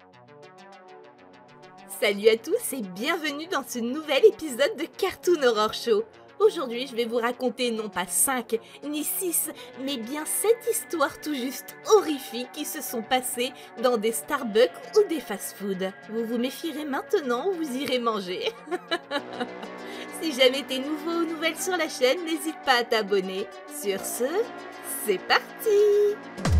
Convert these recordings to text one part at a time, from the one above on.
Salut à tous et bienvenue dans ce nouvel épisode de Cartoon Horror Show. Aujourd'hui, je vais vous raconter non pas 5 ni 6, mais bien 7 histoires tout juste horrifiques qui se sont passées dans des Starbucks ou des fast-food. Vous vous méfierez maintenant ou vous irez manger. Si jamais t'es nouveau ou nouvelle sur la chaîne, n'hésite pas à t'abonner. Sur ce, c'est parti!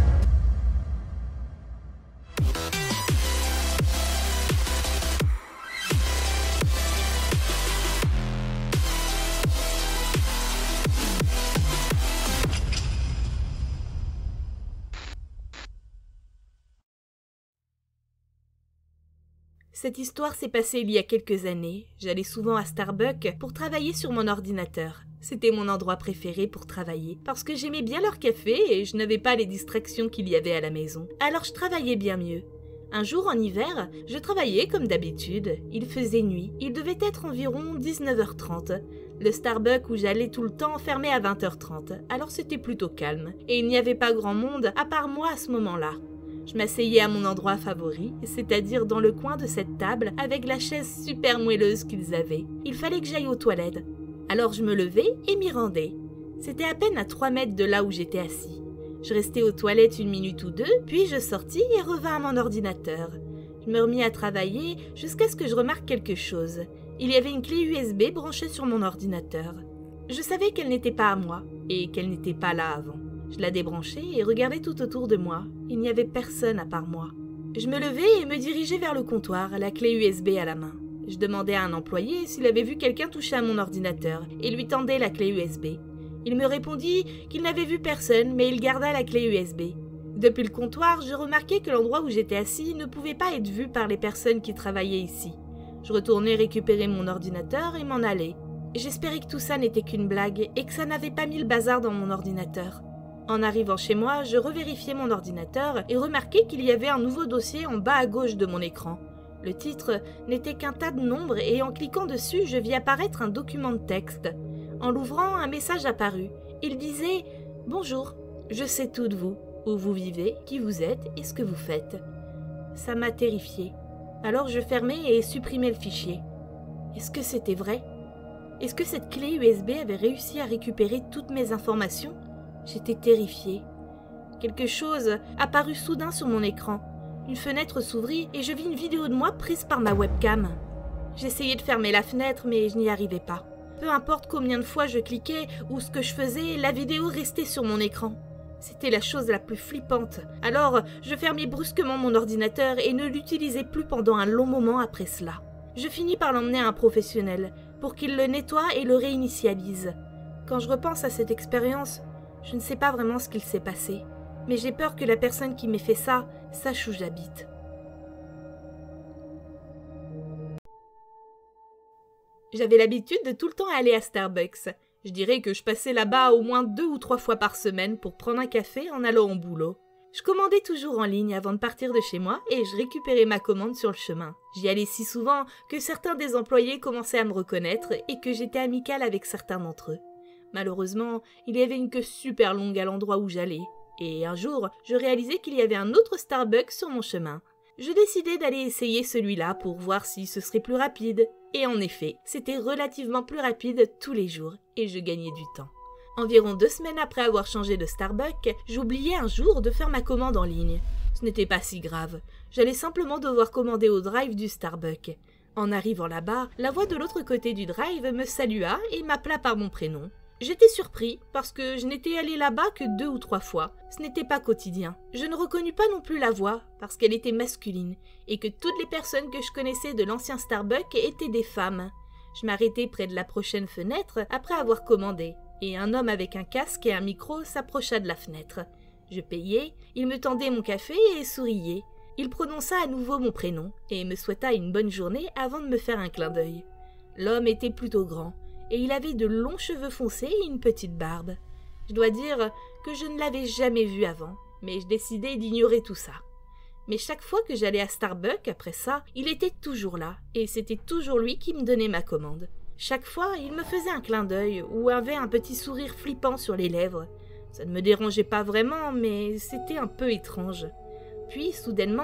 Cette histoire s'est passée il y a quelques années. J'allais souvent à Starbucks pour travailler sur mon ordinateur. C'était mon endroit préféré pour travailler, parce que j'aimais bien leur café et je n'avais pas les distractions qu'il y avait à la maison. Alors je travaillais bien mieux. Un jour en hiver, je travaillais comme d'habitude. Il faisait nuit. Il devait être environ 19h30. Le Starbucks où j'allais tout le temps fermait à 20h30, alors c'était plutôt calme. Et il n'y avait pas grand monde à part moi à ce moment-là. Je m'asseyais à mon endroit favori, c'est-à-dire dans le coin de cette table avec la chaise super moelleuse qu'ils avaient. Il fallait que j'aille aux toilettes. Alors je me levai et m'y rendais. C'était à peine à 3 mètres de là où j'étais assis. Je restais aux toilettes 1 minute ou 2, puis je sortis et revins à mon ordinateur. Je me remis à travailler jusqu'à ce que je remarque quelque chose. Il y avait une clé USB branchée sur mon ordinateur. Je savais qu'elle n'était pas à moi et qu'elle n'était pas là avant. Je la débranchai et regardai tout autour de moi. Il n'y avait personne à part moi. Je me levai et me dirigeai vers le comptoir, la clé USB à la main. Je demandai à un employé s'il avait vu quelqu'un toucher à mon ordinateur et lui tendai la clé USB. Il me répondit qu'il n'avait vu personne, mais il garda la clé USB. Depuis le comptoir, je remarquai que l'endroit où j'étais assis ne pouvait pas être vu par les personnes qui travaillaient ici. Je retournai récupérer mon ordinateur et m'en allai. J'espérais que tout ça n'était qu'une blague et que ça n'avait pas mis le bazar dans mon ordinateur. En arrivant chez moi, je revérifiai mon ordinateur et remarquai qu'il y avait un nouveau dossier en bas à gauche de mon écran. Le titre n'était qu'un tas de nombres et en cliquant dessus, je vis apparaître un document de texte. En l'ouvrant, un message apparut. Il disait « Bonjour, je sais tout de vous, où vous vivez, qui vous êtes et ce que vous faites. » Ça m'a terrifiée. Alors je fermai et supprimai le fichier. Est-ce que c'était vrai? Est-ce que cette clé USB avait réussi à récupérer toutes mes informations? J'étais terrifiée. Quelque chose apparut soudain sur mon écran. Une fenêtre s'ouvrit et je vis une vidéo de moi prise par ma webcam. J'essayais de fermer la fenêtre mais je n'y arrivais pas. Peu importe combien de fois je cliquais ou ce que je faisais, la vidéo restait sur mon écran. C'était la chose la plus flippante. Alors, je fermai brusquement mon ordinateur et ne l'utilisai plus pendant un long moment après cela. Je finis par l'emmener à un professionnel pour qu'il le nettoie et le réinitialise. Quand je repense à cette expérience, je ne sais pas vraiment ce qu'il s'est passé, mais j'ai peur que la personne qui m'ait fait ça sache où j'habite. J'avais l'habitude de tout le temps aller à Starbucks. Je dirais que je passais là-bas au moins 2 ou 3 fois par semaine pour prendre un café en allant au boulot. Je commandais toujours en ligne avant de partir de chez moi et je récupérais ma commande sur le chemin. J'y allais si souvent que certains des employés commençaient à me reconnaître et que j'étais amicale avec certains d'entre eux. Malheureusement, il y avait une queue super longue à l'endroit où j'allais. Et un jour, je réalisai qu'il y avait un autre Starbucks sur mon chemin. Je décidai d'aller essayer celui-là pour voir si ce serait plus rapide. Et en effet, c'était relativement plus rapide tous les jours et je gagnais du temps. Environ 2 semaines après avoir changé de Starbucks, j'oubliais un jour de faire ma commande en ligne. Ce n'était pas si grave. J'allais simplement devoir commander au drive du Starbucks. En arrivant là-bas, la voix de l'autre côté du drive me salua et m'appela par mon prénom. J'étais surpris parce que je n'étais allé là-bas que 2 ou 3 fois. Ce n'était pas quotidien. Je ne reconnus pas non plus la voix parce qu'elle était masculine et que toutes les personnes que je connaissais de l'ancien Starbucks étaient des femmes. Je m'arrêtai près de la prochaine fenêtre après avoir commandé et un homme avec un casque et un micro s'approcha de la fenêtre. Je payai, il me tendait mon café et souriait. Il prononça à nouveau mon prénom et me souhaita une bonne journée avant de me faire un clin d'œil. L'homme était plutôt grand. Et il avait de longs cheveux foncés et une petite barbe. Je dois dire que je ne l'avais jamais vu avant, mais je décidai d'ignorer tout ça. Mais chaque fois que j'allais à Starbucks après ça, il était toujours là, et c'était toujours lui qui me donnait ma commande. Chaque fois, il me faisait un clin d'œil ou avait un petit sourire flippant sur les lèvres. Ça ne me dérangeait pas vraiment, mais c'était un peu étrange. Puis, soudainement,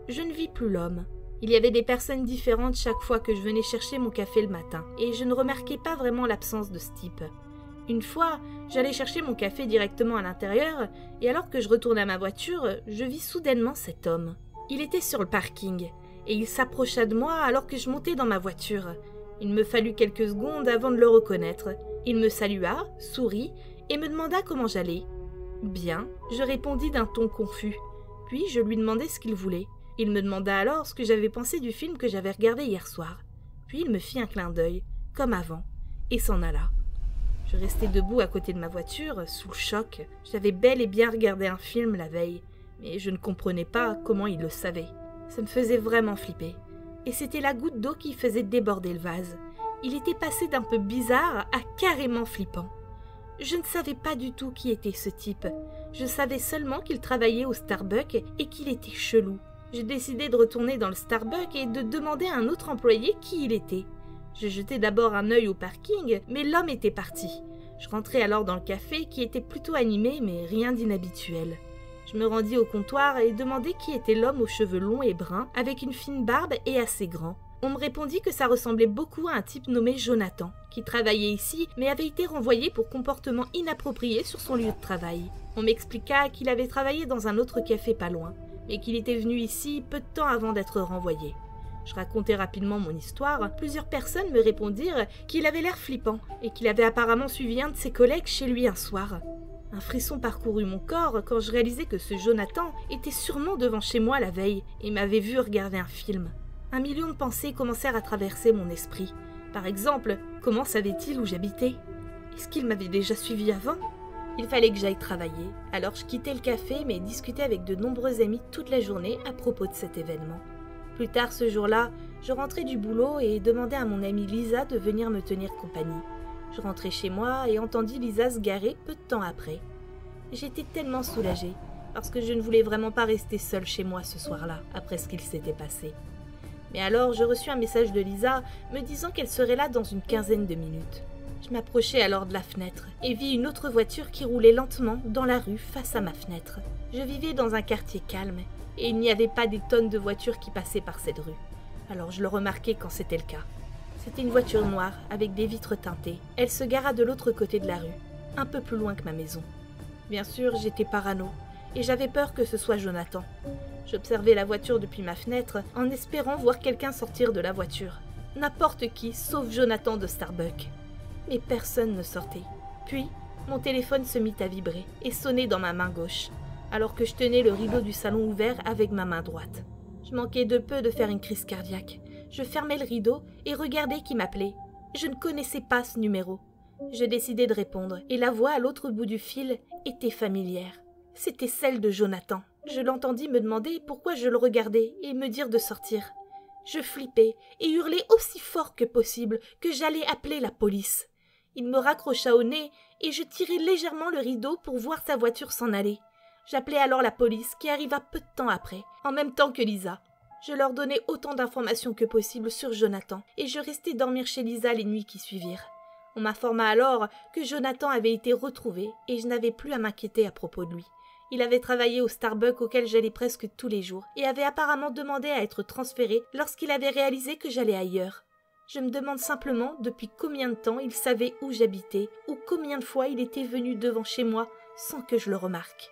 Je ne vis plus l'homme. Il y avait des personnes différentes chaque fois que je venais chercher mon café le matin, et je ne remarquais pas vraiment l'absence de ce type. Une fois, j'allais chercher mon café directement à l'intérieur, et alors que je retournais à ma voiture, je vis soudainement cet homme. Il était sur le parking, et il s'approcha de moi alors que je montais dans ma voiture. Il me fallut quelques secondes avant de le reconnaître. Il me salua, sourit, et me demanda comment j'allais. « Bien », je répondis d'un ton confus. Puis je lui demandai ce qu'il voulait. Il me demanda alors ce que j'avais pensé du film que j'avais regardé hier soir. Puis il me fit un clin d'œil, comme avant, et s'en alla. Je restai debout à côté de ma voiture, sous le choc. J'avais bel et bien regardé un film la veille, mais je ne comprenais pas comment il le savait. Ça me faisait vraiment flipper. Et c'était la goutte d'eau qui faisait déborder le vase. Il était passé d'un peu bizarre à carrément flippant. Je ne savais pas du tout qui était ce type. Je savais seulement qu'il travaillait au Starbucks et qu'il était chelou. J'ai décidé de retourner dans le Starbucks et de demander à un autre employé qui il était. Je jetai d'abord un œil au parking, mais l'homme était parti. Je rentrai alors dans le café qui était plutôt animé, mais rien d'inhabituel. Je me rendis au comptoir et demandai qui était l'homme aux cheveux longs et bruns, avec une fine barbe et assez grand. On me répondit que ça ressemblait beaucoup à un type nommé Jonathan, qui travaillait ici, mais avait été renvoyé pour comportement inapproprié sur son lieu de travail. On m'expliqua qu'il avait travaillé dans un autre café pas loin, et qu'il était venu ici peu de temps avant d'être renvoyé. Je racontai rapidement mon histoire. Plusieurs personnes me répondirent qu'il avait l'air flippant et qu'il avait apparemment suivi un de ses collègues chez lui un soir. Un frisson parcourut mon corps quand je réalisai que ce Jonathan était sûrement devant chez moi la veille et m'avait vu regarder un film. 1 million de pensées commencèrent à traverser mon esprit. Par exemple, comment savait-il où j'habitais? Est-ce qu'il m'avait déjà suivi avant? Il fallait que j'aille travailler, alors je quittai le café mais discutais avec de nombreux amis toute la journée à propos de cet événement. Plus tard ce jour-là, je rentrai du boulot et demandai à mon amie Lisa de venir me tenir compagnie. Je rentrai chez moi et entendis Lisa se garer peu de temps après. J'étais tellement soulagée, parce que je ne voulais vraiment pas rester seule chez moi ce soir-là, après ce qu'il s'était passé. Mais alors je reçus un message de Lisa me disant qu'elle serait là dans une quinzaine de minutes. Je m'approchai alors de la fenêtre et vis une autre voiture qui roulait lentement dans la rue face à ma fenêtre. Je vivais dans un quartier calme et il n'y avait pas des tonnes de voitures qui passaient par cette rue. Alors je le remarquai quand c'était le cas. C'était une voiture noire avec des vitres teintées. Elle se gara de l'autre côté de la rue, un peu plus loin que ma maison. Bien sûr, j'étais parano et j'avais peur que ce soit Jonathan. J'observais la voiture depuis ma fenêtre en espérant voir quelqu'un sortir de la voiture. N'importe qui, sauf Jonathan de Starbucks. Mais personne ne sortait. Puis, mon téléphone se mit à vibrer et sonnait dans ma main gauche, alors que je tenais le rideau du salon ouvert avec ma main droite. Je manquais de peu de faire une crise cardiaque. Je fermai le rideau et regardai qui m'appelait. Je ne connaissais pas ce numéro. Je décidai de répondre et la voix à l'autre bout du fil était familière. C'était celle de Jonathan. Je l'entendis me demander pourquoi je le regardais et me dire de sortir. Je flippais et hurlai aussi fort que possible que j'allais appeler la police. Il me raccrocha au nez et je tirai légèrement le rideau pour voir sa voiture s'en aller. J'appelai alors la police qui arriva peu de temps après, en même temps que Lisa. Je leur donnai autant d'informations que possible sur Jonathan et je restai dormir chez Lisa les nuits qui suivirent. On m'informa alors que Jonathan avait été retrouvé et je n'avais plus à m'inquiéter à propos de lui. Il avait travaillé au Starbucks auquel j'allais presque tous les jours et avait apparemment demandé à être transféré lorsqu'il avait réalisé que j'allais ailleurs. Je me demande simplement depuis combien de temps il savait où j'habitais ou combien de fois il était venu devant chez moi sans que je le remarque.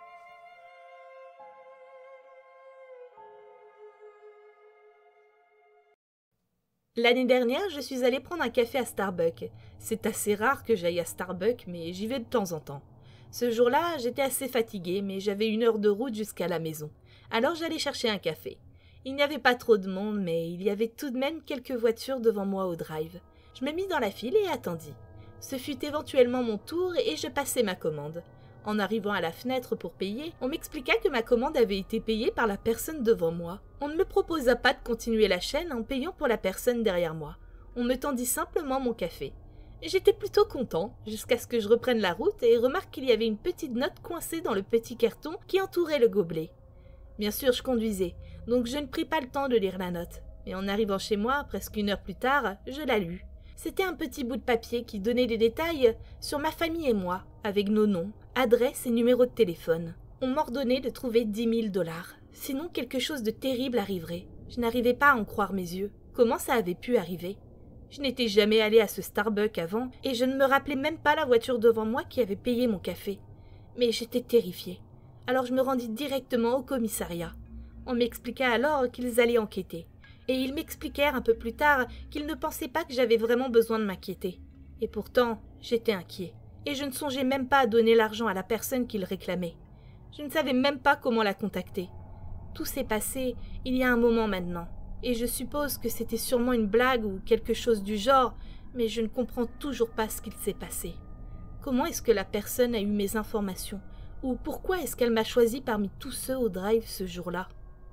L'année dernière, je suis allée prendre un café à Starbucks. C'est assez rare que j'aille à Starbucks, mais j'y vais de temps en temps. Ce jour-là, j'étais assez fatiguée, mais j'avais 1 heure de route jusqu'à la maison. Alors j'allais chercher un café. Il n'y avait pas trop de monde, mais il y avait tout de même quelques voitures devant moi au drive. Je me mis dans la file et attendis. Ce fut éventuellement mon tour et je passai ma commande. En arrivant à la fenêtre pour payer, on m'expliqua que ma commande avait été payée par la personne devant moi. On ne me proposa pas de continuer la chaîne en payant pour la personne derrière moi. On me tendit simplement mon café. J'étais plutôt content, jusqu'à ce que je reprenne la route et remarque qu'il y avait une petite note coincée dans le petit carton qui entourait le gobelet. Bien sûr, je conduisais, donc je ne pris pas le temps de lire la note. Mais en arrivant chez moi, presque 1 heure plus tard, je la lus. C'était un petit bout de papier qui donnait des détails sur ma famille et moi, avec nos noms, adresses et numéros de téléphone. On m'ordonnait de trouver 10 000 $. Sinon, quelque chose de terrible arriverait. Je n'arrivais pas à en croire mes yeux. Comment ça avait pu arriver? Je n'étais jamais allée à ce Starbucks avant et je ne me rappelais même pas la voiture devant moi qui avait payé mon café. Mais j'étais terrifiée. Alors je me rendis directement au commissariat. On m'expliqua alors qu'ils allaient enquêter. Et ils m'expliquèrent un peu plus tard qu'ils ne pensaient pas que j'avais vraiment besoin de m'inquiéter. Et pourtant, j'étais inquiet. Et je ne songeais même pas à donner l'argent à la personne qu'ils réclamaient. Je ne savais même pas comment la contacter. Tout s'est passé il y a un moment maintenant. Et je suppose que c'était sûrement une blague ou quelque chose du genre, mais je ne comprends toujours pas ce qu'il s'est passé. Comment est-ce que la personne a eu mes informations? Ou pourquoi est-ce qu'elle m'a choisi parmi tous ceux au drive ce jour-là?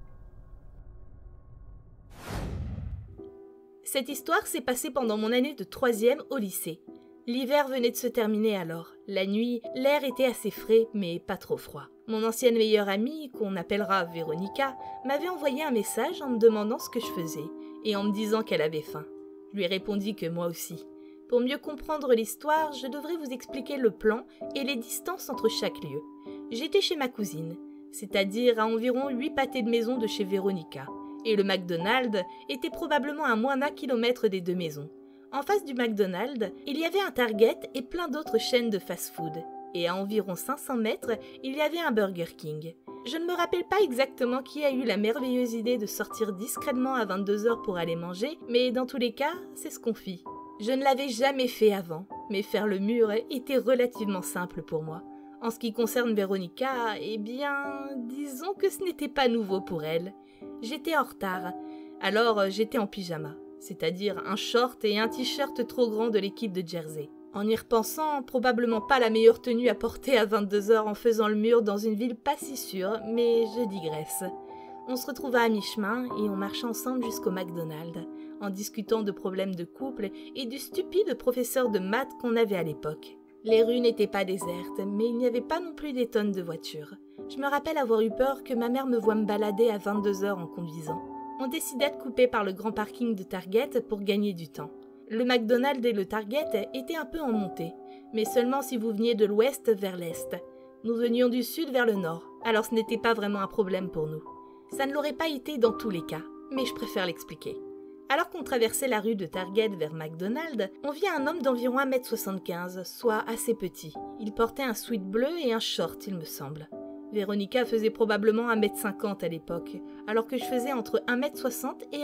Cette histoire s'est passée pendant mon année de 3e au lycée. L'hiver venait de se terminer alors. La nuit, l'air était assez frais, mais pas trop froid. Mon ancienne meilleure amie, qu'on appellera Véronica, m'avait envoyé un message en me demandant ce que je faisais, et en me disant qu'elle avait faim. Je lui répondis que moi aussi. Pour mieux comprendre l'histoire, je devrais vous expliquer le plan et les distances entre chaque lieu. J'étais chez ma cousine, c'est-à-dire à environ 8 pâtés de maison de chez Véronica, et le McDonald's était probablement à moins d'1 kilomètre des deux maisons. En face du McDonald's, il y avait un Target et plein d'autres chaînes de fast-food. Et à environ 500 mètres, il y avait un Burger King. Je ne me rappelle pas exactement qui a eu la merveilleuse idée de sortir discrètement à 22h pour aller manger, mais dans tous les cas, c'est ce qu'on fit. Je ne l'avais jamais fait avant, mais faire le mur était relativement simple pour moi. En ce qui concerne Véronica, eh bien, disons que ce n'était pas nouveau pour elle. J'étais en retard, alors j'étais en pyjama, c'est-à-dire un short et un t-shirt trop grand de l'équipe de Jersey. En y repensant, probablement pas la meilleure tenue à porter à 22h en faisant le mur dans une ville pas si sûre, mais je digresse. On se retrouva à mi-chemin et on marcha ensemble jusqu'au McDonald's, en discutant de problèmes de couple et du stupide professeur de maths qu'on avait à l'époque. Les rues n'étaient pas désertes, mais il n'y avait pas non plus des tonnes de voitures. Je me rappelle avoir eu peur que ma mère me voie me balader à 22h en conduisant. On décida de couper par le grand parking de Target pour gagner du temps. Le McDonald's et le Target étaient un peu en montée, mais seulement si vous veniez de l'ouest vers l'est. Nous venions du sud vers le nord, alors ce n'était pas vraiment un problème pour nous. Ça ne l'aurait pas été dans tous les cas, mais je préfère l'expliquer. Alors qu'on traversait la rue de Target vers McDonald's, on vit un homme d'environ 1m75, soit assez petit. Il portait un sweat bleu et un short, il me semble. Véronica faisait probablement 1m50 à l'époque, alors que je faisais entre 1m60 et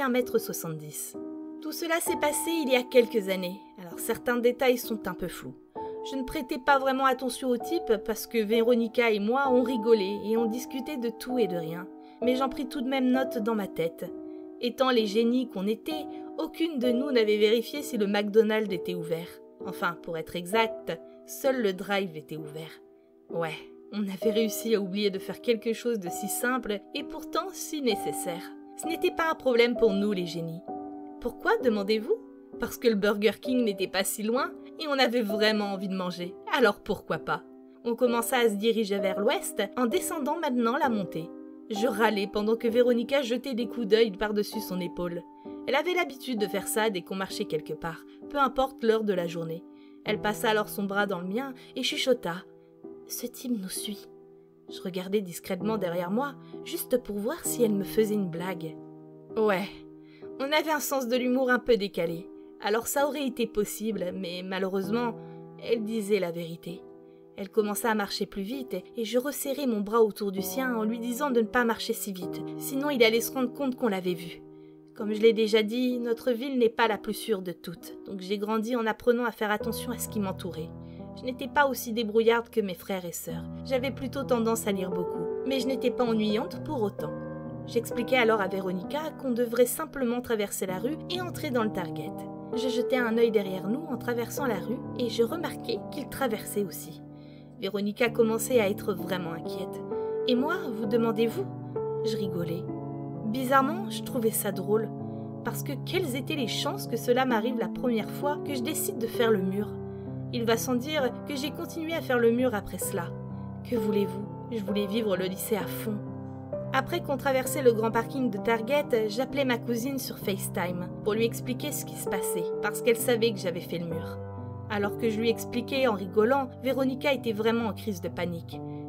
1m70. Tout cela s'est passé il y a quelques années, alors certains détails sont un peu flous. Je ne prêtais pas vraiment attention au type parce que Véronica et moi on rigolait et on discutait de tout et de rien, mais j'en pris tout de même note dans ma tête. Étant les génies qu'on était, aucune de nous n'avait vérifié si le McDonald's était ouvert. Enfin, pour être exact, seul le drive était ouvert. Ouais, on avait réussi à oublier de faire quelque chose de si simple et pourtant si nécessaire. Ce n'était pas un problème pour nous les génies. Pourquoi, demandez-vous? Parce que le Burger King n'était pas si loin et on avait vraiment envie de manger. Alors pourquoi pas? On commença à se diriger vers l'ouest en descendant maintenant la montée. Je râlais pendant que Véronica jetait des coups d'œil par-dessus son épaule. Elle avait l'habitude de faire ça dès qu'on marchait quelque part, peu importe l'heure de la journée. Elle passa alors son bras dans le mien et chuchota. « Ce type nous suit. » Je regardais discrètement derrière moi, juste pour voir si elle me faisait une blague. Ouais, on avait un sens de l'humour un peu décalé. Alors ça aurait été possible, mais malheureusement, elle disait la vérité. Elle commença à marcher plus vite et je resserrai mon bras autour du sien en lui disant de ne pas marcher si vite, sinon il allait se rendre compte qu'on l'avait vu. Comme je l'ai déjà dit, notre ville n'est pas la plus sûre de toutes, donc j'ai grandi en apprenant à faire attention à ce qui m'entourait. Je n'étais pas aussi débrouillarde que mes frères et sœurs, j'avais plutôt tendance à lire beaucoup, mais je n'étais pas ennuyante pour autant. J'expliquai alors à Véronica qu'on devrait simplement traverser la rue et entrer dans le Target. Je jetai un œil derrière nous en traversant la rue et je remarquai qu'il traversait aussi. Véronica commençait à être vraiment inquiète. Et moi, vous demandez-vous? Je rigolais. Bizarrement, je trouvais ça drôle. Parce que quelles étaient les chances que cela m'arrive la première fois que je décide de faire le mur? Il va sans dire que j'ai continué à faire le mur après cela. Que voulez-vous? Je voulais vivre le lycée à fond. Après qu'on traversait le grand parking de Target, j'appelais ma cousine sur FaceTime pour lui expliquer ce qui se passait, parce qu'elle savait que j'avais fait le mur. Alors que je lui expliquais en rigolant, Véronica était vraiment en crise de panique.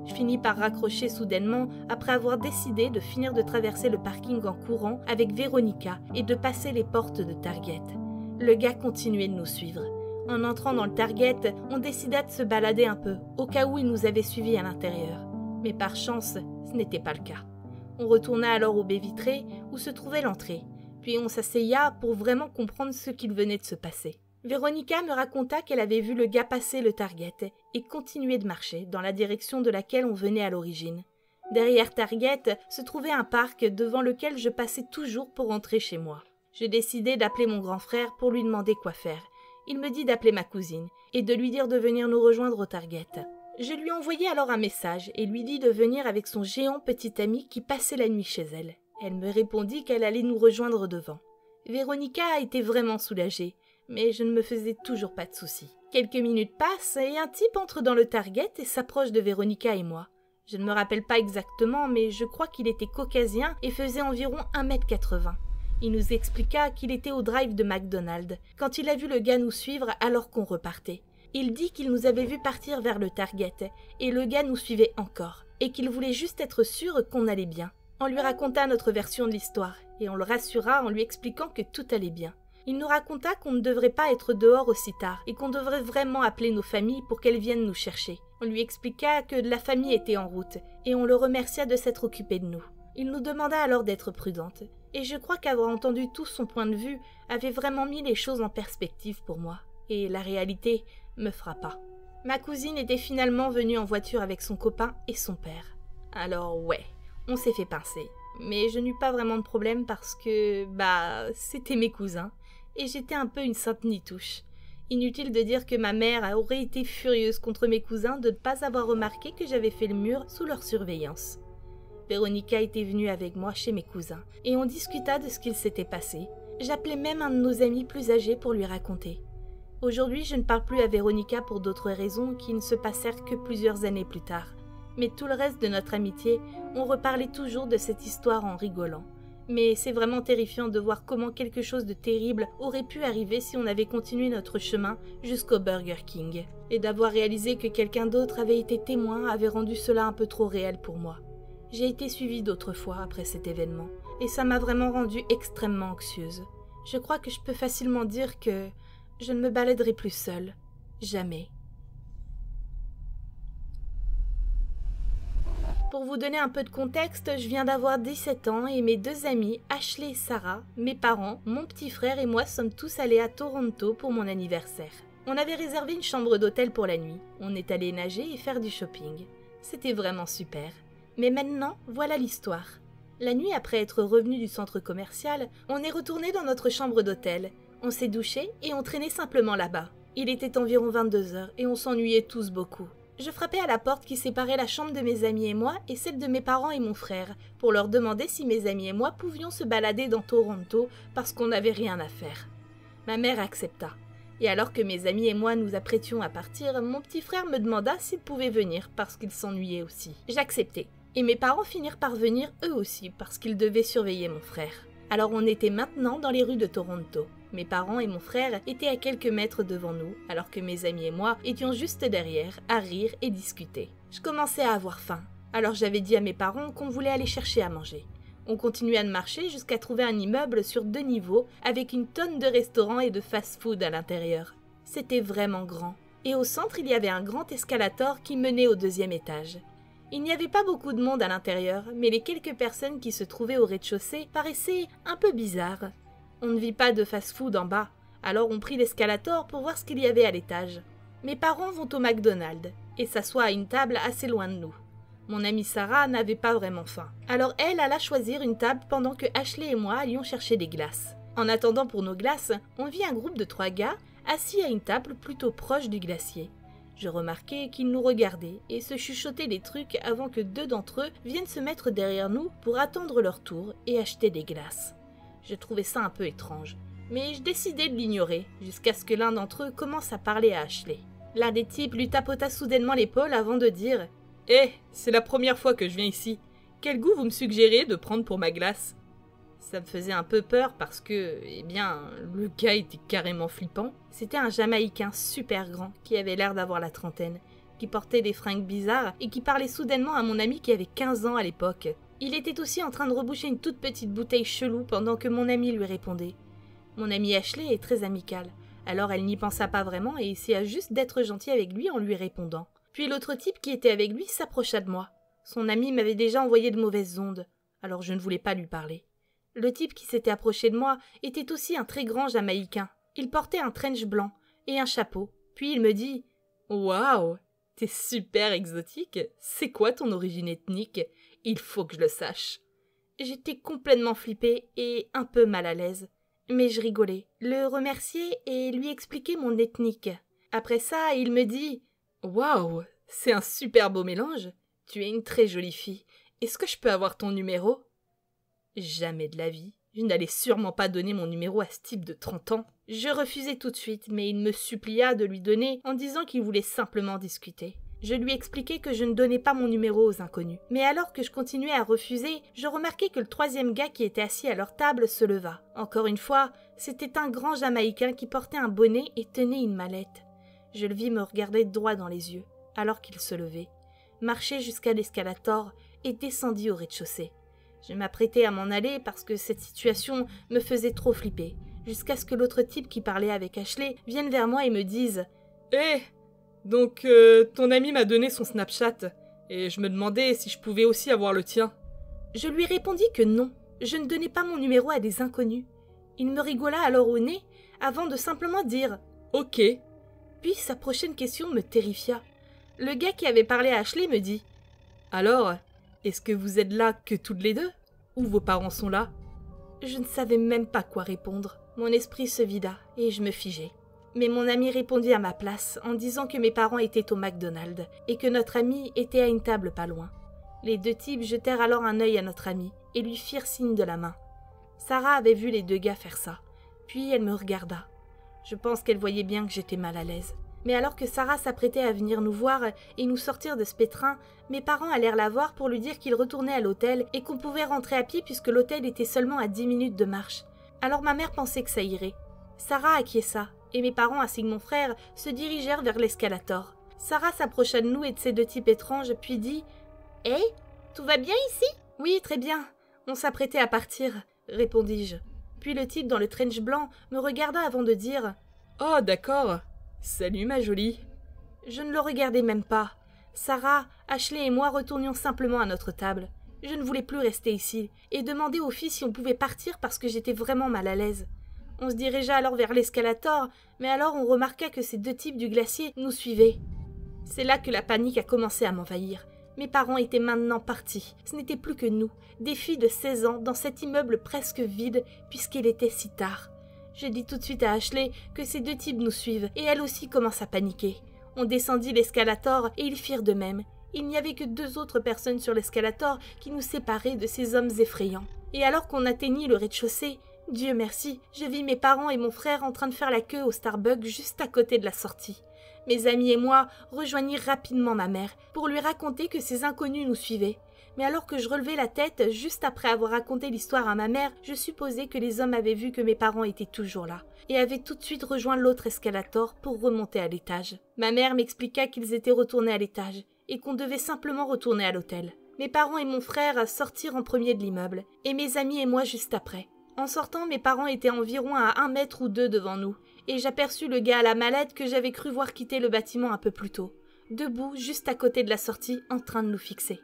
Je finis par raccrocher soudainement après avoir décidé de finir de traverser le parking en courant avec Véronica et de passer les portes de Target. Le gars continuait de nous suivre. En entrant dans le Target, on décida de se balader un peu, au cas où il nous avait suivis à l'intérieur. Mais par chance, ce n'était pas le cas. On retourna alors aux baies vitrées où se trouvait l'entrée, puis on s'asseya pour vraiment comprendre ce qu'il venait de se passer. Véronica me raconta qu'elle avait vu le gars passer le Target et continuer de marcher dans la direction de laquelle on venait à l'origine. Derrière Target se trouvait un parc devant lequel je passais toujours pour rentrer chez moi. Je décidai d'appeler mon grand frère pour lui demander quoi faire. Il me dit d'appeler ma cousine et de lui dire de venir nous rejoindre au Target. Je lui envoyai alors un message et lui dis de venir avec son géant petit ami qui passait la nuit chez elle. Elle me répondit qu'elle allait nous rejoindre devant. Véronica a été vraiment soulagée, mais je ne me faisais toujours pas de soucis. Quelques minutes passent et un type entre dans le Target et s'approche de Véronica et moi. Je ne me rappelle pas exactement, mais je crois qu'il était caucasien et faisait environ 1,80 m. Il nous expliqua qu'il était au drive de McDonald's quand il a vu le gars nous suivre alors qu'on repartait. Il dit qu'il nous avait vu partir vers le Target et le gars nous suivait encore et qu'il voulait juste être sûr qu'on allait bien. On lui raconta notre version de l'histoire et on le rassura en lui expliquant que tout allait bien. Il nous raconta qu'on ne devrait pas être dehors aussi tard et qu'on devrait vraiment appeler nos familles pour qu'elles viennent nous chercher. On lui expliqua que la famille était en route et on le remercia de s'être occupé de nous. Il nous demanda alors d'être prudente et je crois qu'avoir entendu tout son point de vue avait vraiment mis les choses en perspective pour moi et la réalité me frappa. Ma cousine était finalement venue en voiture avec son copain et son père. Alors ouais, on s'est fait pincer. Mais je n'eus pas vraiment de problème parce que, c'était mes cousins. Et j'étais un peu une sainte nitouche. Inutile de dire que ma mère aurait été furieuse contre mes cousins de ne pas avoir remarqué que j'avais fait le mur sous leur surveillance. Véronica était venue avec moi chez mes cousins et on discuta de ce qu'il s'était passé. J'appelais même un de nos amis plus âgés pour lui raconter. Aujourd'hui, je ne parle plus à Véronica pour d'autres raisons qui ne se passèrent que plusieurs années plus tard. Mais tout le reste de notre amitié, on reparlait toujours de cette histoire en rigolant. Mais c'est vraiment terrifiant de voir comment quelque chose de terrible aurait pu arriver si on avait continué notre chemin jusqu'au Burger King. Et d'avoir réalisé que quelqu'un d'autre avait été témoin avait rendu cela un peu trop réel pour moi. J'ai été suivie d'autres fois après cet événement, et ça m'a vraiment rendue extrêmement anxieuse. Je crois que je peux facilement dire que je ne me baladerai plus seule. Jamais. Pour vous donner un peu de contexte, je viens d'avoir 17 ans et mes deux amis, Ashley et Sarah, mes parents, mon petit frère et moi sommes tous allés à Toronto pour mon anniversaire. On avait réservé une chambre d'hôtel pour la nuit. On est allé nager et faire du shopping. C'était vraiment super. Mais maintenant, voilà l'histoire. La nuit après être revenu du centre commercial, on est retourné dans notre chambre d'hôtel. On s'est douché et on traînait simplement là-bas. Il était environ 22 h et on s'ennuyait tous beaucoup. Je frappais à la porte qui séparait la chambre de mes amis et moi et celle de mes parents et mon frère pour leur demander si mes amis et moi pouvions se balader dans Toronto parce qu'on n'avait rien à faire. Ma mère accepta. Et alors que mes amis et moi nous apprêtions à partir, mon petit frère me demanda s'il pouvait venir parce qu'il s'ennuyait aussi. J'acceptai. Et mes parents finirent par venir eux aussi parce qu'ils devaient surveiller mon frère. Alors on était maintenant dans les rues de Toronto. Mes parents et mon frère étaient à quelques mètres devant nous, alors que mes amis et moi étions juste derrière, à rire et discuter. Je commençais à avoir faim, alors j'avais dit à mes parents qu'on voulait aller chercher à manger. On continua de marcher jusqu'à trouver un immeuble sur 2 niveaux, avec une tonne de restaurants et de fast-food à l'intérieur. C'était vraiment grand. Et au centre, il y avait un grand escalator qui menait au 2e étage. Il n'y avait pas beaucoup de monde à l'intérieur, mais les quelques personnes qui se trouvaient au rez-de-chaussée paraissaient un peu bizarres. On ne vit pas de fast-food en bas, alors on prit l'escalator pour voir ce qu'il y avait à l'étage. Mes parents vont au McDonald's et s'assoient à une table assez loin de nous. Mon amie Sarah n'avait pas vraiment faim, alors elle alla choisir une table pendant que Ashley et moi allions chercher des glaces. En attendant pour nos glaces, on vit un groupe de 3 gars assis à une table plutôt proche du glacier. Je remarquai qu'ils nous regardaient et se chuchotaient des trucs avant que 2 d'entre eux viennent se mettre derrière nous pour attendre leur tour et acheter des glaces. Je trouvais ça un peu étrange, mais je décidai de l'ignorer, jusqu'à ce que l'un d'entre eux commence à parler à Ashley. L'un des types lui tapota soudainement l'épaule avant de dire « Eh, c'est la première fois que je viens ici. Quel goût vous me suggérez de prendre pour ma glace ?» Ça me faisait un peu peur parce que, le gars était carrément flippant. C'était un Jamaïcain super grand qui avait l'air d'avoir la trentaine, qui qui portait des fringues bizarres et qui parlait soudainement à mon ami qui avait 15 ans à l'époque. Il était aussi en train de reboucher une toute petite bouteille chelou pendant que mon ami lui répondait. Mon amie Ashley est très amicale, alors elle n'y pensa pas vraiment et essaya juste d'être gentille avec lui en lui répondant. Puis l'autre type qui était avec lui s'approcha de moi. Son ami m'avait déjà envoyé de mauvaises ondes, alors je ne voulais pas lui parler. Le type qui s'était approché de moi était aussi un très grand Jamaïcain. Il portait un trench blanc et un chapeau. Puis il me dit « Waouh, t'es super exotique. C'est quoi ton origine ethnique? Il faut que je le sache. » J'étais complètement flippée et un peu mal à l'aise. Mais je rigolais, le remercier et lui expliquer mon ethnique. Après ça, il me dit « Waouh, c'est un super beau mélange. Tu es une très jolie fille. Est-ce que je peux avoir ton numéro ?» Jamais de la vie. Je n'allais sûrement pas donner mon numéro à ce type de 30 ans. Je refusai tout de suite, mais il me supplia de lui donner en disant qu'il voulait simplement discuter. Je lui expliquai que je ne donnais pas mon numéro aux inconnus. Mais alors que je continuais à refuser, je remarquai que le troisième gars qui était assis à leur table se leva. Encore une fois, c'était un grand Jamaïcain qui portait un bonnet et tenait une mallette. Je le vis me regarder droit dans les yeux, alors qu'il se levait, marchait jusqu'à l'escalator et descendit au rez-de-chaussée. Je m'apprêtais à m'en aller parce que cette situation me faisait trop flipper, jusqu'à ce que l'autre type qui parlait avec Ashley vienne vers moi et me dise « Hé, donc ton ami m'a donné son Snapchat, et je me demandais si je pouvais aussi avoir le tien. » Je lui répondis que non, je ne donnais pas mon numéro à des inconnus. Il me rigola alors au nez, avant de simplement dire « Ok ». Puis sa prochaine question me terrifia. Le gars qui avait parlé à Ashley me dit « Alors, est-ce que vous êtes là que toutes les deux? Ou vos parents sont là ?» Je ne savais même pas quoi répondre. Mon esprit se vida et je me figeai. Mais mon ami répondit à ma place en disant que mes parents étaient au McDonald's et que notre ami était à une table pas loin. Les deux types jetèrent alors un œil à notre ami et lui firent signe de la main. Sarah avait vu les deux gars faire ça, puis elle me regarda. Je pense qu'elle voyait bien que j'étais mal à l'aise. Mais alors que Sarah s'apprêtait à venir nous voir et nous sortir de ce pétrin, mes parents allèrent la voir pour lui dire qu'ils retournaient à l'hôtel et qu'on pouvait rentrer à pied puisque l'hôtel était seulement à 10 minutes de marche. Alors ma mère pensait que ça irait. Sarah acquiesça, et mes parents ainsi que mon frère se dirigèrent vers l'escalator. Sarah s'approcha de nous et de ces deux types étranges, puis dit « Hé, tout va bien ici ?»« Oui, très bien. On s'apprêtait à partir, » répondis-je. Puis le type dans le trench blanc me regarda avant de dire « Oh, d'accord. Salut ma jolie. » Je ne le regardais même pas. Sarah, Ashley et moi retournions simplement à notre table. Je ne voulais plus rester ici, et demandai aux filles si on pouvait partir parce que j'étais vraiment mal à l'aise. On se dirigea alors vers l'escalator, mais alors on remarqua que ces deux types du glacier nous suivaient. C'est là que la panique a commencé à m'envahir. Mes parents étaient maintenant partis. Ce n'était plus que nous, des filles de 16 ans, dans cet immeuble presque vide, puisqu'il était si tard. J'ai dit tout de suite à Ashley que ces deux types nous suivent, et elle aussi commence à paniquer. On descendit l'escalator, et ils firent de même. Il n'y avait que 2 autres personnes sur l'escalator qui nous séparaient de ces hommes effrayants. Et alors qu'on atteignit le rez-de-chaussée, Dieu merci, je vis mes parents et mon frère en train de faire la queue au Starbucks juste à côté de la sortie. Mes amis et moi rejoignirent rapidement ma mère pour lui raconter que ces inconnus nous suivaient. Mais alors que je relevais la tête, juste après avoir raconté l'histoire à ma mère, je supposais que les hommes avaient vu que mes parents étaient toujours là et avaient tout de suite rejoint l'autre escalator pour remonter à l'étage. Ma mère m'expliqua qu'ils étaient retournés à l'étage et qu'on devait simplement retourner à l'hôtel. Mes parents et mon frère sortirent en premier de l'immeuble et mes amis et moi juste après. En sortant, mes parents étaient environ à 1 mètre ou 2 devant nous, et j'aperçus le gars à la mallette que j'avais cru voir quitter le bâtiment un peu plus tôt, debout juste à côté de la sortie en train de nous fixer.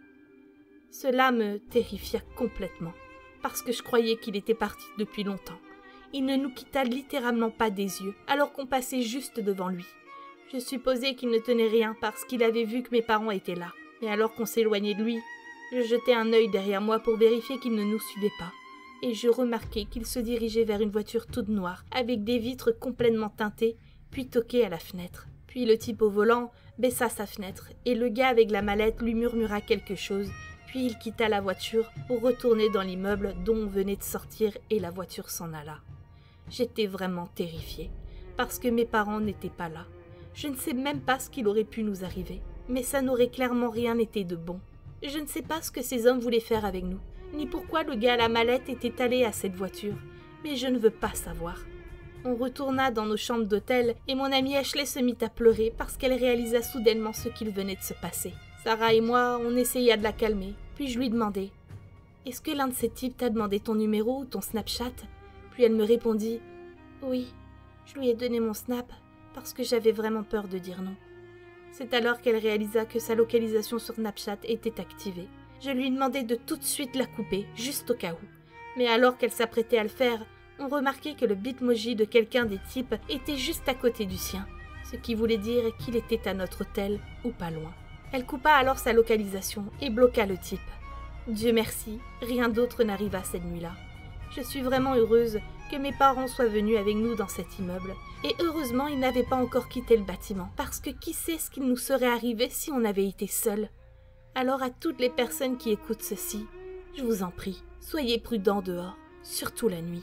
Cela me terrifia complètement, parce que je croyais qu'il était parti depuis longtemps. Il ne nous quitta littéralement pas des yeux, alors qu'on passait juste devant lui. Je supposais qu'il ne tenait rien parce qu'il avait vu que mes parents étaient là, et alors qu'on s'éloignait de lui, je jetai un œil derrière moi pour vérifier qu'il ne nous suivait pas. Et je remarquai qu'il se dirigeait vers une voiture toute noire, avec des vitres complètement teintées, puis toquait à la fenêtre. Puis le type au volant baissa sa fenêtre, et le gars avec la mallette lui murmura quelque chose, puis il quitta la voiture pour retourner dans l'immeuble dont on venait de sortir et la voiture s'en alla. J'étais vraiment terrifiée, parce que mes parents n'étaient pas là. Je ne sais même pas ce qu'il aurait pu nous arriver, mais ça n'aurait clairement rien été de bon. Je ne sais pas ce que ces hommes voulaient faire avec nous, ni pourquoi le gars à la mallette était allé à cette voiture, mais je ne veux pas savoir. On retourna dans nos chambres d'hôtel et mon amie Ashley se mit à pleurer parce qu'elle réalisa soudainement ce qu'il venait de se passer. Sarah et moi, on essaya de la calmer, puis je lui demandai « Est-ce que l'un de ces types t'a demandé ton numéro ou ton Snapchat ?» Puis elle me répondit « Oui, je lui ai donné mon Snap parce que j'avais vraiment peur de dire non. » C'est alors qu'elle réalisa que sa localisation sur Snapchat était activée. Je lui demandai de tout de suite la couper, juste au cas où. Mais alors qu'elle s'apprêtait à le faire, on remarquait que le bitmoji de quelqu'un des types était juste à côté du sien, ce qui voulait dire qu'il était à notre hôtel ou pas loin. Elle coupa alors sa localisation et bloqua le type. Dieu merci, rien d'autre n'arriva cette nuit-là. Je suis vraiment heureuse que mes parents soient venus avec nous dans cet immeuble. Et heureusement, ils n'avaient pas encore quitté le bâtiment, parce que qui sait ce qu'il nous serait arrivé si on avait été seuls. Alors à toutes les personnes qui écoutent ceci, je vous en prie, soyez prudents dehors, surtout la nuit.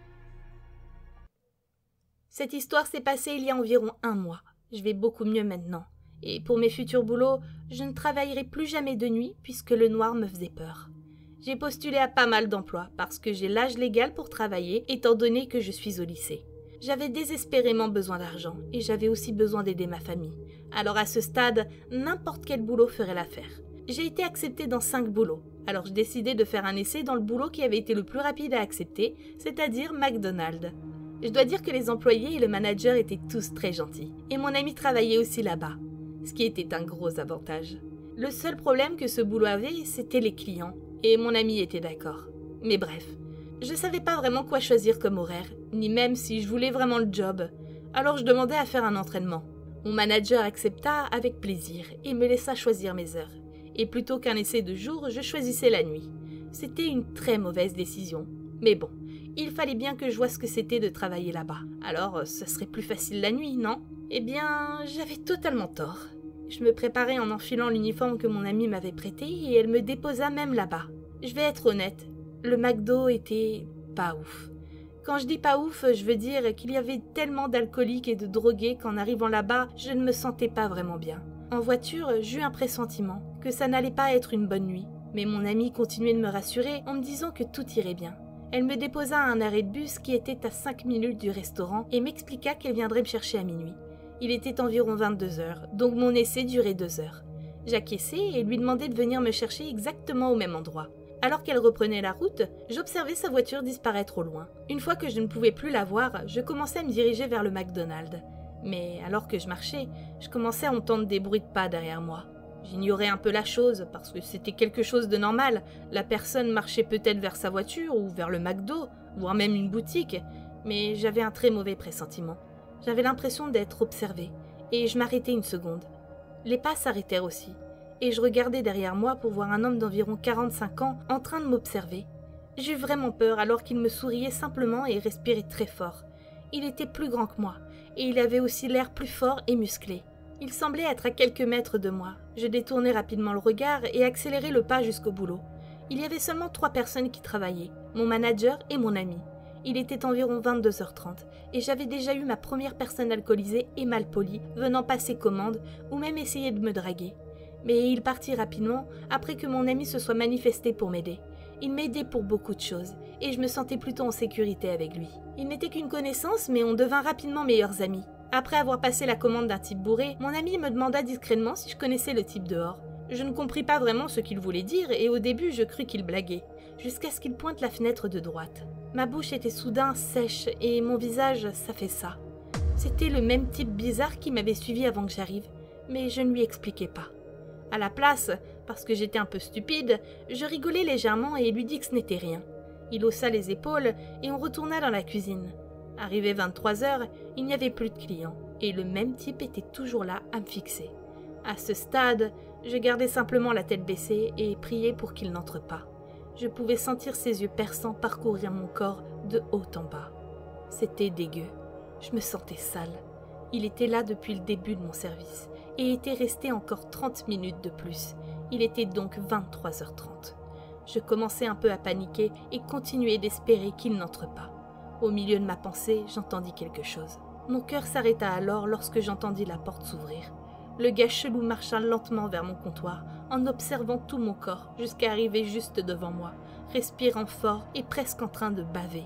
Cette histoire s'est passée il y a environ 1 mois. Je vais beaucoup mieux maintenant. Et pour mes futurs boulots, je ne travaillerai plus jamais de nuit puisque le noir me faisait peur. J'ai postulé à pas mal d'emplois parce que j'ai l'âge légal pour travailler étant donné que je suis au lycée. J'avais désespérément besoin d'argent et j'avais aussi besoin d'aider ma famille. Alors à ce stade, n'importe quel boulot ferait l'affaire. J'ai été acceptée dans 5 boulots. Alors je décidai de faire un essai dans le boulot qui avait été le plus rapide à accepter, c'est-à-dire McDonald's. Je dois dire que les employés et le manager étaient tous très gentils. Et mon ami travaillait aussi là-bas, ce qui était un gros avantage. Le seul problème que ce boulot avait, c'était les clients. Et mon ami était d'accord. Mais bref, je savais pas vraiment quoi choisir comme horaire, ni même si je voulais vraiment le job. Alors je demandais à faire un entraînement. Mon manager accepta avec plaisir et me laissa choisir mes heures. Et plutôt qu'un essai de jour, je choisissais la nuit. C'était une très mauvaise décision. Mais bon, il fallait bien que je voie ce que c'était de travailler là-bas. Alors, ce serait plus facile la nuit, non ? Eh bien, j'avais totalement tort. Je me préparais en enfilant l'uniforme que mon amie m'avait prêté et elle me déposa même là-bas. Je vais être honnête, le McDo était pas ouf. Quand je dis pas ouf, je veux dire qu'il y avait tellement d'alcooliques et de drogués qu'en arrivant là-bas, je ne me sentais pas vraiment bien. En voiture, j'eus un pressentiment que ça n'allait pas être une bonne nuit. Mais mon amie continuait de me rassurer en me disant que tout irait bien. Elle me déposa à un arrêt de bus qui était à 5 minutes du restaurant et m'expliqua qu'elle viendrait me chercher à minuit. Il était environ 22 heures, donc mon essai durait 2 heures. J'acquiesçai et lui demandai de venir me chercher exactement au même endroit. Alors qu'elle reprenait la route, j'observais sa voiture disparaître au loin. Une fois que je ne pouvais plus la voir, je commençais à me diriger vers le McDonald's. Mais alors que je marchais, je commençais à entendre des bruits de pas derrière moi. J'ignorais un peu la chose, parce que c'était quelque chose de normal. La personne marchait peut-être vers sa voiture, ou vers le McDo, voire même une boutique, mais j'avais un très mauvais pressentiment. J'avais l'impression d'être observée, et je m'arrêtai une seconde. Les pas s'arrêtèrent aussi, et je regardais derrière moi pour voir un homme d'environ 45 ans en train de m'observer. J'eus vraiment peur alors qu'il me souriait simplement et respirait très fort. Il était plus grand que moi, et il avait aussi l'air plus fort et musclé. Il semblait être à quelques mètres de moi. Je détournai rapidement le regard et accélérai le pas jusqu'au boulot. Il y avait seulement 3 personnes qui travaillaient, mon manager et mon ami. Il était environ 22h30 et j'avais déjà eu ma première personne alcoolisée et mal polie venant passer commande ou même essayer de me draguer. Mais il partit rapidement après que mon ami se soit manifesté pour m'aider. Il m'aidait pour beaucoup de choses et je me sentais plutôt en sécurité avec lui. Il n'était qu'une connaissance mais on devint rapidement meilleurs amis. Après avoir passé la commande d'un type bourré, mon ami me demanda discrètement si je connaissais le type dehors. Je ne compris pas vraiment ce qu'il voulait dire et au début je crus qu'il blaguait, jusqu'à ce qu'il pointe la fenêtre de droite. Ma bouche était soudain sèche et mon visage s'affaissa. C'était le même type bizarre qui m'avait suivi avant que j'arrive, mais je ne lui expliquais pas. À la place, parce que j'étais un peu stupide, je rigolai légèrement et lui dis que ce n'était rien. Il haussa les épaules et on retourna dans la cuisine. Arrivé 23h, il n'y avait plus de clients, et le même type était toujours là à me fixer. À ce stade, je gardais simplement la tête baissée et priais pour qu'il n'entre pas. Je pouvais sentir ses yeux perçants parcourir mon corps de haut en bas. C'était dégueu. Je me sentais sale. Il était là depuis le début de mon service, et était resté encore 30 minutes de plus. Il était donc 23h30. Je commençais un peu à paniquer et continuais d'espérer qu'il n'entre pas. Au milieu de ma pensée, j'entendis quelque chose. Mon cœur s'arrêta alors lorsque j'entendis la porte s'ouvrir. Le gars chelou marcha lentement vers mon comptoir, en observant tout mon corps, jusqu'à arriver juste devant moi, respirant fort et presque en train de baver.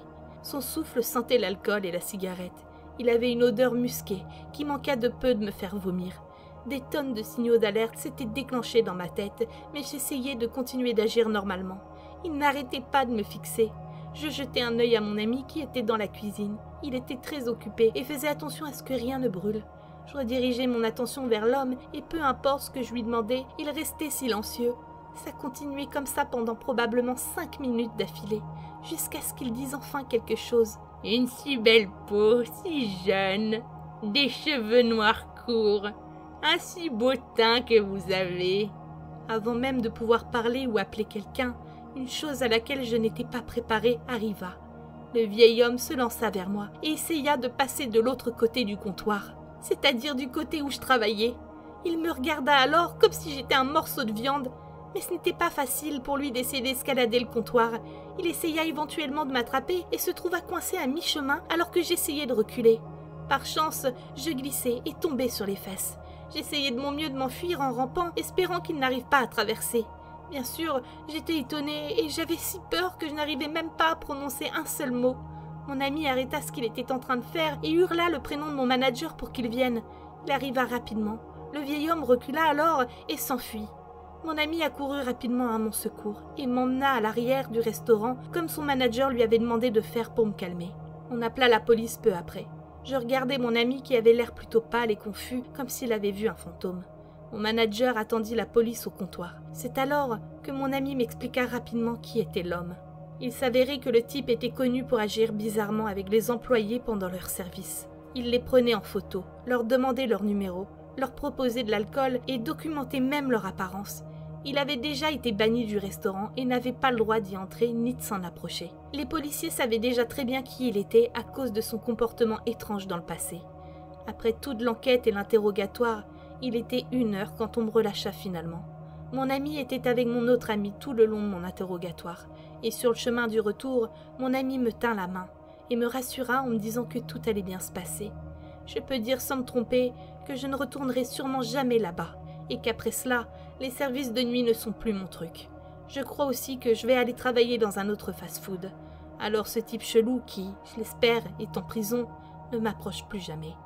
Son souffle sentait l'alcool et la cigarette. Il avait une odeur musquée qui manqua de peu de me faire vomir. Des tonnes de signaux d'alerte s'étaient déclenchés dans ma tête, mais j'essayais de continuer d'agir normalement. Il n'arrêtait pas de me fixer. Je jetai un œil à mon ami qui était dans la cuisine. Il était très occupé et faisait attention à ce que rien ne brûle. Je redirigeai mon attention vers l'homme et peu importe ce que je lui demandais, il restait silencieux. Ça continuait comme ça pendant probablement 5 minutes d'affilée, jusqu'à ce qu'il dise enfin quelque chose. « Une si belle peau, si jeune, des cheveux noirs courts, un si beau teint que vous avez. » Avant même de pouvoir parler ou appeler quelqu'un, une chose à laquelle je n'étais pas préparée arriva. Le vieil homme se lança vers moi et essaya de passer de l'autre côté du comptoir, c'est-à-dire du côté où je travaillais. Il me regarda alors comme si j'étais un morceau de viande, mais ce n'était pas facile pour lui d'essayer d'escalader le comptoir. Il essaya éventuellement de m'attraper et se trouva coincé à mi-chemin alors que j'essayais de reculer. Par chance, je glissai et tombai sur les fesses. J'essayais de mon mieux de m'enfuir en rampant, espérant qu'il n'arrive pas à traverser. Bien sûr, j'étais étonnée et j'avais si peur que je n'arrivais même pas à prononcer un seul mot. Mon ami arrêta ce qu'il était en train de faire et hurla le prénom de mon manager pour qu'il vienne. Il arriva rapidement. Le vieil homme recula alors et s'enfuit. Mon ami accourut rapidement à mon secours et m'emmena à l'arrière du restaurant comme son manager lui avait demandé de faire pour me calmer. On appela la police peu après. Je regardais mon ami qui avait l'air plutôt pâle et confus, comme s'il avait vu un fantôme. Mon manager attendit la police au comptoir. C'est alors que mon ami m'expliqua rapidement qui était l'homme. Il s'avérait que le type était connu pour agir bizarrement avec les employés pendant leur service. Il les prenait en photo, leur demandait leur numéro, leur proposait de l'alcool et documentait même leur apparence. Il avait déjà été banni du restaurant et n'avait pas le droit d'y entrer ni de s'en approcher. Les policiers savaient déjà très bien qui il était à cause de son comportement étrange dans le passé. Après toute l'enquête et l'interrogatoire, il était 1h quand on me relâcha finalement. Mon ami était avec mon autre ami tout le long de mon interrogatoire, et sur le chemin du retour, mon ami me tint la main et me rassura en me disant que tout allait bien se passer. Je peux dire sans me tromper que je ne retournerai sûrement jamais là-bas, et qu'après cela, les services de nuit ne sont plus mon truc. Je crois aussi que je vais aller travailler dans un autre fast-food. Alors ce type chelou qui, je l'espère, est en prison, ne m'approche plus jamais.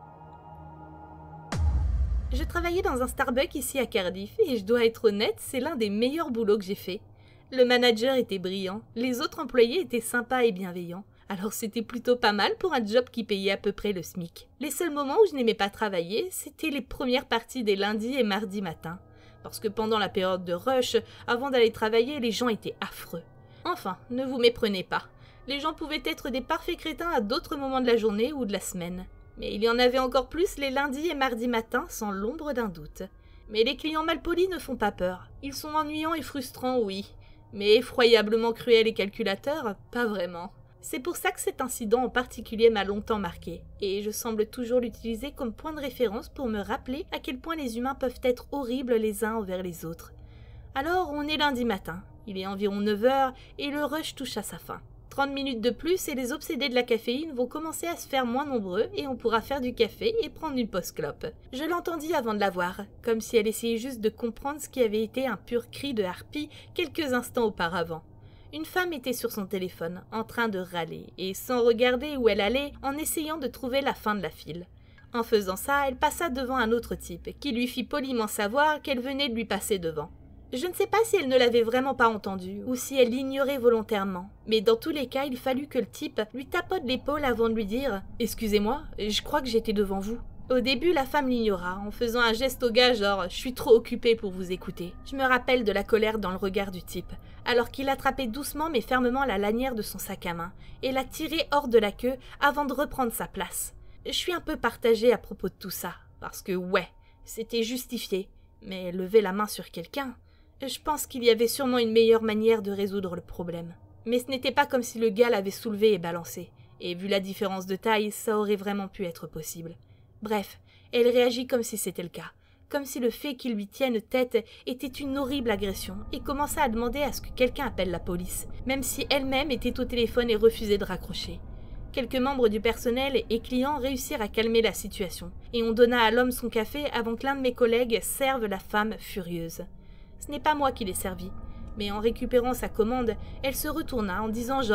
Je travaillais dans un Starbucks ici à Cardiff et je dois être honnête, c'est l'un des meilleurs boulots que j'ai fait. Le manager était brillant, les autres employés étaient sympas et bienveillants. Alors c'était plutôt pas mal pour un job qui payait à peu près le SMIC. Les seuls moments où je n'aimais pas travailler, c'était les premières parties des lundis et mardis matins. Parce que pendant la période de rush, avant d'aller travailler, les gens étaient affreux. Enfin, ne vous méprenez pas. Les gens pouvaient être des parfaits crétins à d'autres moments de la journée ou de la semaine. Mais il y en avait encore plus les lundis et mardis matins, sans l'ombre d'un doute. Mais les clients malpolis ne font pas peur. Ils sont ennuyants et frustrants, oui. Mais effroyablement cruels et calculateurs, pas vraiment. C'est pour ça que cet incident en particulier m'a longtemps marqué, et je semble toujours l'utiliser comme point de référence pour me rappeler à quel point les humains peuvent être horribles les uns envers les autres. Alors on est lundi matin, il est environ 9h et le rush touche à sa fin. 30 minutes de plus et les obsédés de la caféine vont commencer à se faire moins nombreux et on pourra faire du café et prendre une pause clope. Je l'entendis avant de la voir, comme si elle essayait juste de comprendre ce qui avait été un pur cri de harpie quelques instants auparavant. Une femme était sur son téléphone, en train de râler, et sans regarder où elle allait, en essayant de trouver la fin de la file. En faisant ça, elle passa devant un autre type, qui lui fit poliment savoir qu'elle venait de lui passer devant. Je ne sais pas si elle ne l'avait vraiment pas entendu, ou si elle l'ignorait volontairement, mais dans tous les cas, il fallut que le type lui tapote l'épaule avant de lui dire « Excusez-moi, je crois que j'étais devant vous ». Au début, la femme l'ignora, en faisant un geste au gars genre « Je suis trop occupée pour vous écouter ». Je me rappelle de la colère dans le regard du type, alors qu'il attrapait doucement mais fermement la lanière de son sac à main, et la tirait hors de la queue avant de reprendre sa place. Je suis un peu partagée à propos de tout ça, parce que ouais, c'était justifié, mais lever la main sur quelqu'un, je pense qu'il y avait sûrement une meilleure manière de résoudre le problème. Mais ce n'était pas comme si le gars l'avait soulevé et balancé, et vu la différence de taille, ça aurait vraiment pu être possible. Bref, elle réagit comme si c'était le cas, comme si le fait qu'il lui tienne tête était une horrible agression, et commença à demander à ce que quelqu'un appelle la police, même si elle-même était au téléphone et refusait de raccrocher. Quelques membres du personnel et clients réussirent à calmer la situation, et on donna à l'homme son café avant que l'un de mes collègues serve la femme furieuse. Ce n'est pas moi qui l'ai servi, mais en récupérant sa commande, elle se retourna en disant genre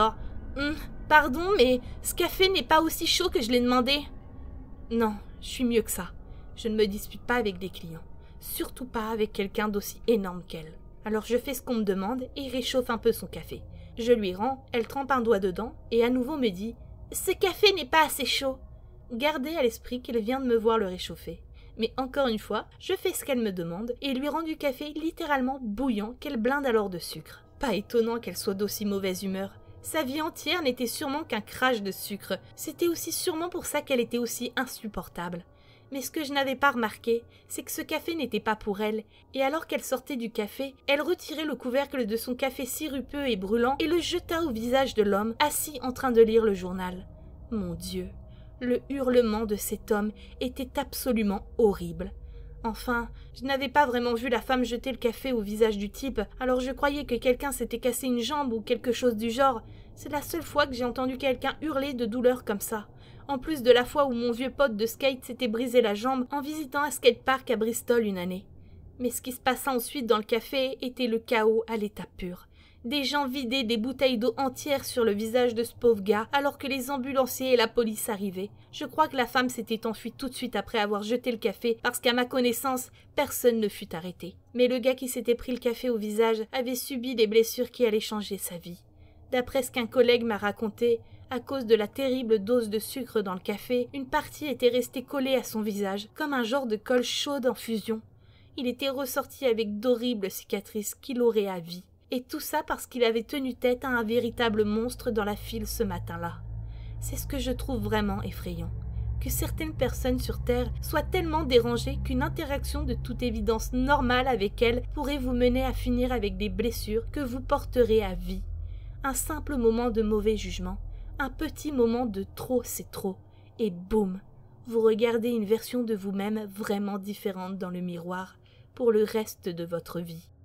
Pardon, mais ce café n'est pas aussi chaud que je l'ai demandé. Non, je suis mieux que ça. Je ne me dispute pas avec des clients. Surtout pas avec quelqu'un d'aussi énorme qu'elle. Alors je fais ce qu'on me demande et réchauffe un peu son café. Je lui rends, elle trempe un doigt dedans et à nouveau me dit « Ce café n'est pas assez chaud !» Gardez à l'esprit qu'elle vient de me voir le réchauffer. Mais encore une fois, je fais ce qu'elle me demande et lui rends du café littéralement bouillant qu'elle blinde alors de sucre. Pas étonnant qu'elle soit d'aussi mauvaise humeur. Sa vie entière n'était sûrement qu'un crash de sucre. C'était aussi sûrement pour ça qu'elle était aussi insupportable. Mais ce que je n'avais pas remarqué, c'est que ce café n'était pas pour elle, et alors qu'elle sortait du café, elle retirait le couvercle de son café sirupeux et brûlant et le jeta au visage de l'homme assis en train de lire le journal. Mon Dieu, le hurlement de cet homme était absolument horrible. Enfin, je n'avais pas vraiment vu la femme jeter le café au visage du type, alors je croyais que quelqu'un s'était cassé une jambe ou quelque chose du genre. C'est la seule fois que j'ai entendu quelqu'un hurler de douleur comme ça. En plus de la fois où mon vieux pote de skate s'était brisé la jambe en visitant un skatepark à Bristol une année. Mais ce qui se passa ensuite dans le café était le chaos à l'état pur. Des gens vidaient des bouteilles d'eau entières sur le visage de ce pauvre gars alors que les ambulanciers et la police arrivaient. Je crois que la femme s'était enfuie tout de suite après avoir jeté le café parce qu'à ma connaissance, personne ne fut arrêté. Mais le gars qui s'était pris le café au visage avait subi des blessures qui allaient changer sa vie. D'après ce qu'un collègue m'a raconté, à cause de la terrible dose de sucre dans le café, une partie était restée collée à son visage, comme un genre de colle chaude en fusion. Il était ressorti avec d'horribles cicatrices qui l'auraient à vie. Et tout ça parce qu'il avait tenu tête à un véritable monstre dans la file ce matin-là. C'est ce que je trouve vraiment effrayant. Que certaines personnes sur Terre soient tellement dérangées qu'une interaction de toute évidence normale avec elles pourrait vous mener à finir avec des blessures que vous porterez à vie. Un simple moment de mauvais jugement, un petit moment de trop c'est trop, et boum, vous regardez une version de vous-même vraiment différente dans le miroir pour le reste de votre vie.